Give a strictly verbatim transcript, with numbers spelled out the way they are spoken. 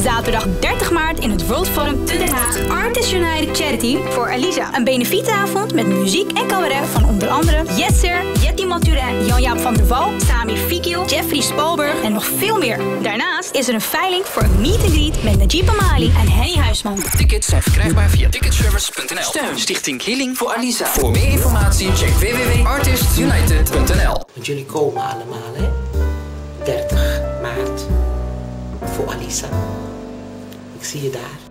Zaterdag dertig maart in het World Forum te Den Haag. Artists United Charity voor Alisa. Een benefietavond met muziek en cabaret van onder andere Yesser, Jetty Maturin, Jan-Jaap van der Wal, Sami Fikil, Jeffrey Spalberg en nog veel meer. Daarnaast is er een veiling voor een meet and greet met Najib Amali en Henny Huisman. Tickets zijn verkrijgbaar via ticketservice punt n l. Steun Stichting Healing voor Alisa. Voor meer informatie check w w w punt artists united punt n l. Want jullie komen allemaal, hè? dertig maart voor Alisa. Ik zie je daar.